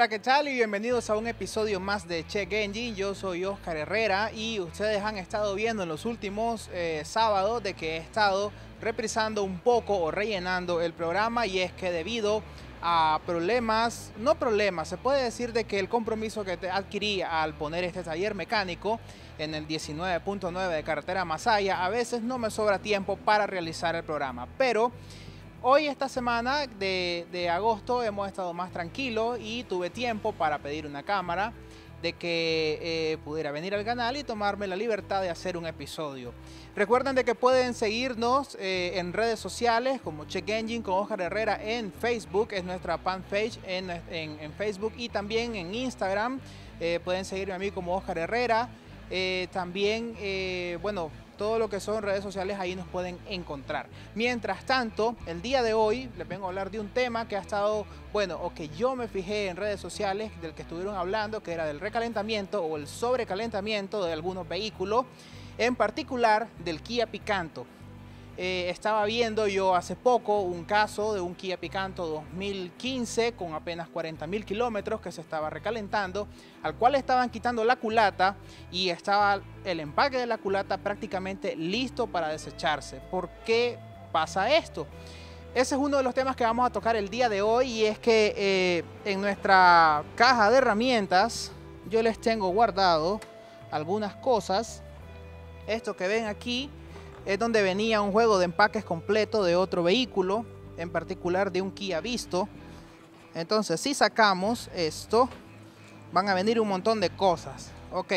Hola, ¿qué tal? Y bienvenidos a un episodio más de Check Engine. Yo soy Oscar Herrera y ustedes han estado viendo en los últimos sábados de que he estado reprisando un poco o rellenando el programa, y es que debido a problemas, no problemas, se puede decir de que el compromiso que adquirí al poner este taller mecánico en el 19.9 de carretera Masaya, a veces no me sobra tiempo para realizar el programa, pero hoy, esta semana de agosto, hemos estado más tranquilos y tuve tiempo para pedir una cámara, de que pudiera venir al canal y tomarme la libertad de hacer un episodio. Recuerden de que pueden seguirnos en redes sociales como Check Engine con Oscar Herrera en Facebook, es nuestra fanpage en Facebook, y también en Instagram. Pueden seguirme a mí como Oscar Herrera. También, bueno, todo lo que son redes sociales, ahí nos pueden encontrar. Mientras tanto, el día de hoy les vengo a hablar de un tema que ha estado, bueno, o que yo me fijé en redes sociales, del que estuvieron hablando, que era del recalentamiento o el sobrecalentamiento de algunos vehículos, en particular del Kia Picanto. Estaba viendo yo hace poco un caso de un Kia Picanto 2015 con apenas 40.000 kilómetros que se estaba recalentando, al cual estaban quitando la culata y estaba el empaque de la culata prácticamente listo para desecharse. ¿Por qué pasa esto? Ese es uno de los temas que vamos a tocar el día de hoy, y es que en nuestra caja de herramientas yo les tengo guardado algunas cosas. Esto que ven aquí es donde venía un juego de empaques completo de otro vehículo, en particular de un Kia Visto. Entonces, si sacamos esto, van a venir un montón de cosas. Ok.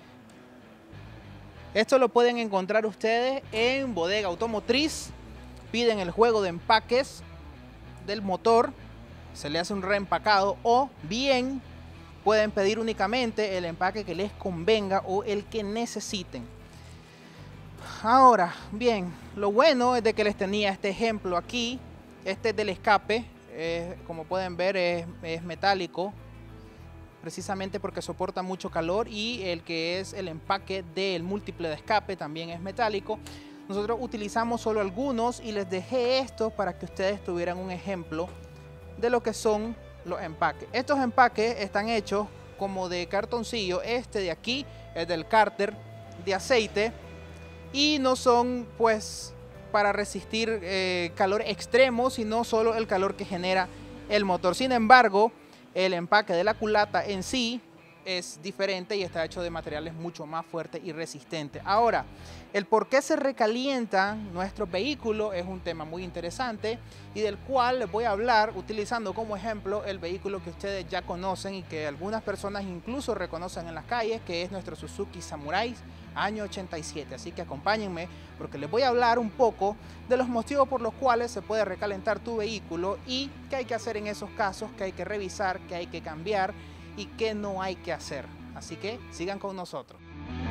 Esto lo pueden encontrar ustedes en Bodega Automotriz. Piden el juego de empaques del motor, se le hace un reempacado, o bien pueden pedir únicamente el empaque que les convenga o el que necesiten. Ahora, bien, lo bueno es de que les tenía este ejemplo aquí. Este es del escape, como pueden ver es metálico, precisamente porque soporta mucho calor, y el que es el empaque del múltiple de escape también es metálico. Nosotros utilizamos solo algunos y les dejé estos para que ustedes tuvieran un ejemplo de lo que son los empaques. Estos empaques están hechos como de cartoncillo. Este de aquí es del cárter de aceite, y no son pues para resistir calor extremo, sino solo el calor que genera el motor. Sin embargo, el empaque de la culata en sí es diferente y está hecho de materiales mucho más fuertes y resistentes. Ahora, el por qué se recalientan nuestros vehículos es un tema muy interesante, y del cual les voy a hablar utilizando como ejemplo el vehículo que ustedes ya conocen y que algunas personas incluso reconocen en las calles, que es nuestro Suzuki Samurai año 87. Así que acompáñenme, porque les voy a hablar un poco de los motivos por los cuales se puede recalentar tu vehículo y qué hay que hacer en esos casos, qué hay que revisar, qué hay que cambiar y qué no hay que hacer. Así que sigan con nosotros.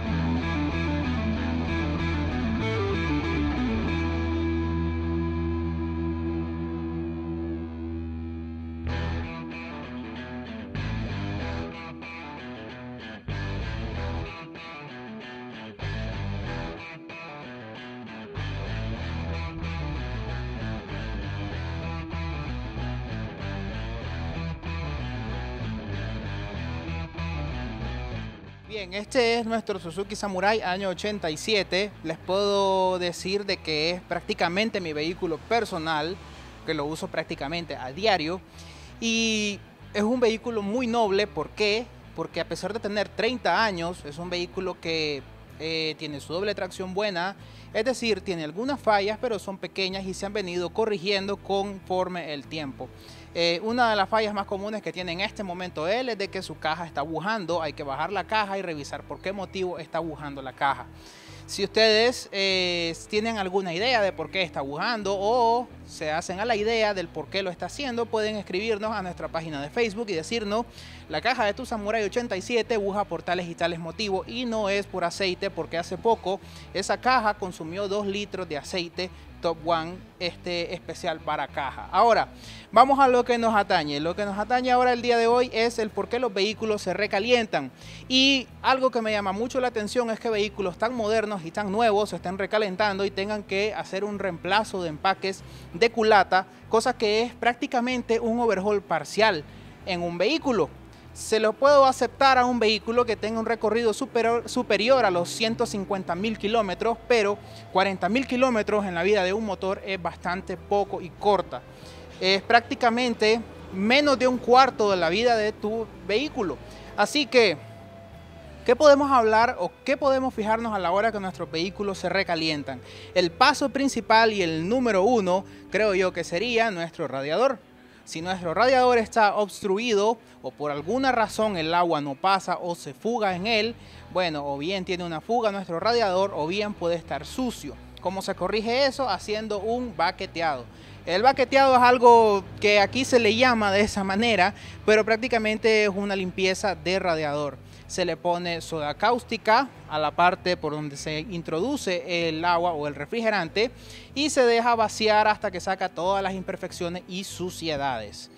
Bien, este es nuestro Suzuki Samurai año 87. Les puedo decir de que es prácticamente mi vehículo personal, que lo uso prácticamente a diario, y es un vehículo muy noble. ¿Por qué? Porque a pesar de tener 30 años, es un vehículo que tiene su doble tracción buena, es decir, tiene algunas fallas, pero son pequeñas y se han venido corrigiendo conforme el tiempo. Una de las fallas más comunes que tiene en este momento él es de que su caja está bujando. Hay que bajar la caja y revisar por qué motivo está bujando la caja. Si ustedes tienen alguna idea de por qué está bujando, o se hacen a la idea del por qué lo está haciendo, pueden escribirnos a nuestra página de Facebook y decirnos: la caja de tu Samurai 87 buja por tales y tales motivos, y no es por aceite, porque hace poco esa caja consumió 2 litros de aceite Top One especial para caja. Ahora, vamos a lo que nos atañe. Lo que nos atañe ahora el día de hoy es el por qué los vehículos se recalientan. Y algo que me llama mucho la atención es que vehículos tan modernos y tan nuevos se estén recalentando y tengan que hacer un reemplazo de empaques de culata, cosa que es prácticamente un overhaul parcial en un vehículo. se lo puedo aceptar a un vehículo que tenga un recorrido superior a los 150.000 kilómetros, pero 40.000 kilómetros en la vida de un motor es bastante poco y corta. Es prácticamente menos de un cuarto de la vida de tu vehículo. Así que, ¿qué podemos hablar o qué podemos fijarnos a la hora que nuestros vehículos se recalientan? El paso principal y el número uno, creo yo que sería nuestro radiador. Si nuestro radiador está obstruido o por alguna razón el agua no pasa o se fuga en él, bueno, o bien tiene una fuga nuestro radiador o bien puede estar sucio. ¿Cómo se corrige eso? Haciendo un baqueteado. El baqueteado es algo que aquí se le llama de esa manera, pero prácticamente es una limpieza de radiador. Se le pone soda cáustica a la parte por donde se introduce el agua o el refrigerante y se deja vaciar hasta que saca todas las imperfecciones y suciedades.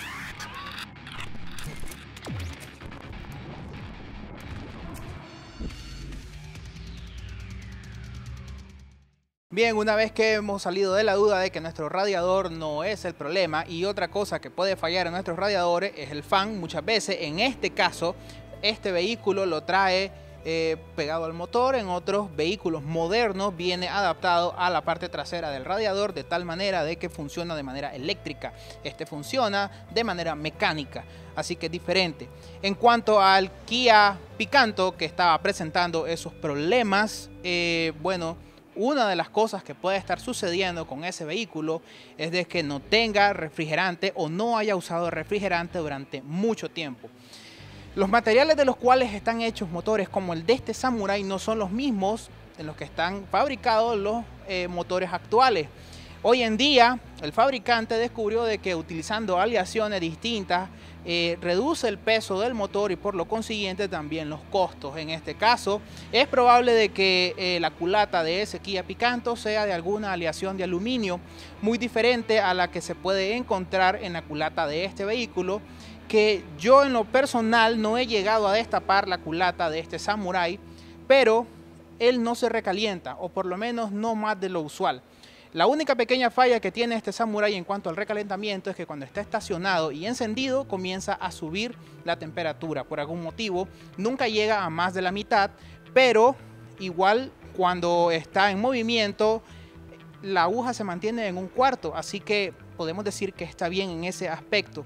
Bien, una vez que hemos salido de la duda de que nuestro radiador no es el problema, y otra cosa que puede fallar en nuestros radiadores es el fan, muchas veces en este caso este vehículo lo trae pegado al motor, en otros vehículos modernos viene adaptado a la parte trasera del radiador de tal manera de que funciona de manera eléctrica. Este funciona de manera mecánica, así que es diferente. En cuanto al Kia Picanto que estaba presentando esos problemas, bueno, una de las cosas que puede estar sucediendo con ese vehículo es de que no tenga refrigerante o no haya usado refrigerante durante mucho tiempo. Los materiales de los cuales están hechos motores como el de este Samurai no son los mismos en los que están fabricados los motores actuales. Hoy en día el fabricante descubrió de que utilizando aleaciones distintas reduce el peso del motor y por lo consiguiente también los costos. En este caso es probable de que la culata de ese Kia Picanto sea de alguna aleación de aluminio muy diferente a la que se puede encontrar en la culata de este vehículo, que yo en lo personal no he llegado a destapar la culata de este Samurai, pero él no se recalienta, o por lo menos no más de lo usual. La única pequeña falla que tiene este Samurai en cuanto al recalentamiento es que cuando está estacionado y encendido comienza a subir la temperatura. Por algún motivo nunca llega a más de la mitad, pero igual cuando está en movimiento la aguja se mantiene en un cuarto, así que podemos decir que está bien en ese aspecto.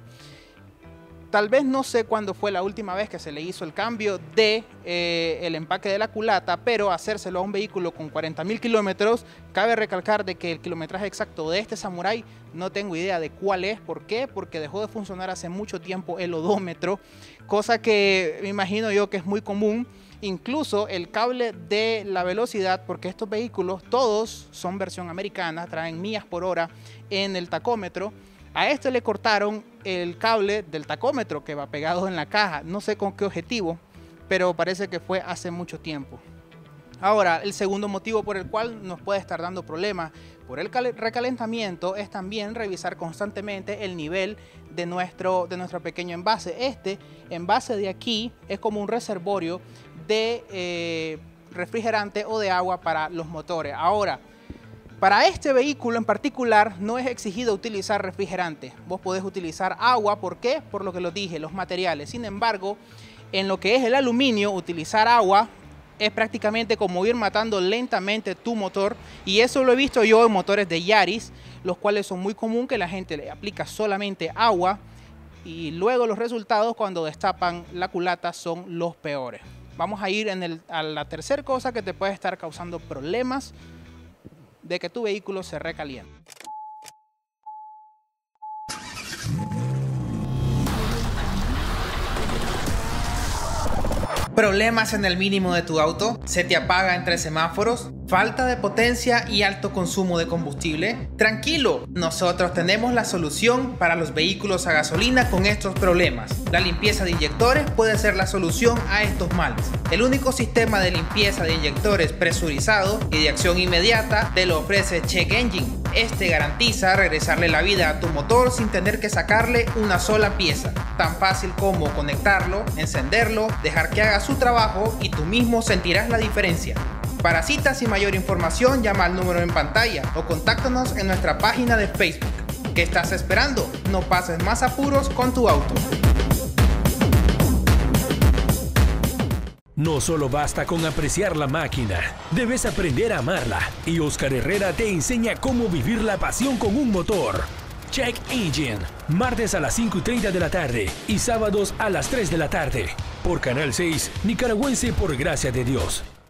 Tal vez no sé cuándo fue la última vez que se le hizo el cambio de el empaque de la culata, pero hacérselo a un vehículo con 40.000 kilómetros, cabe recalcar de que el kilometraje exacto de este Samurai no tengo idea de cuál es. ¿Por qué? Porque dejó de funcionar hace mucho tiempo el odómetro, cosa que me imagino yo que es muy común. Incluso el cable de la velocidad, porque estos vehículos todos son versión americana, traen millas por hora en el tacómetro. A este le cortaron el cable del tacómetro que va pegado en la caja. No sé con qué objetivo, pero parece que fue hace mucho tiempo. Ahora, el segundo motivo por el cual nos puede estar dando problemas por el recalentamiento es también revisar constantemente el nivel de nuestro pequeño envase. Este envase de aquí es como un reservorio de refrigerante o de agua para los motores. Ahora, para este vehículo en particular no es exigido utilizar refrigerante. Vos podés utilizar agua. ¿Por qué? Por lo que lo dije, los materiales. Sin embargo, en lo que es el aluminio, utilizar agua es prácticamente como ir matando lentamente tu motor. Y eso lo he visto yo en motores de Yaris, los cuales son muy común que la gente le aplica solamente agua. Y luego los resultados cuando destapan la culata son los peores. Vamos a ir a la tercera cosa que te puede estar causando problemas de que tu vehículo se recaliente. ¿Problemas en el mínimo de tu auto? ¿Se te apaga entre semáforos? ¿Falta de potencia y alto consumo de combustible? Tranquilo, nosotros tenemos la solución para los vehículos a gasolina con estos problemas. La limpieza de inyectores puede ser la solución a estos males. El único sistema de limpieza de inyectores presurizado y de acción inmediata te lo ofrece Check Engine. Este garantiza regresarle la vida a tu motor sin tener que sacarle una sola pieza. Tan fácil como conectarlo, encenderlo, dejar que haga su trabajo y tú mismo sentirás la diferencia. Para citas y mayor información llama al número en pantalla o contáctanos en nuestra página de Facebook. ¿Qué estás esperando? No pases más apuros con tu auto. No solo basta con apreciar la máquina, debes aprender a amarla. Y Oscar Herrera te enseña cómo vivir la pasión con un motor. Check Engine, martes a las 5:30 de la tarde y sábados a las 3 de la tarde. Por Canal 6, Nicaragüense por gracia de Dios.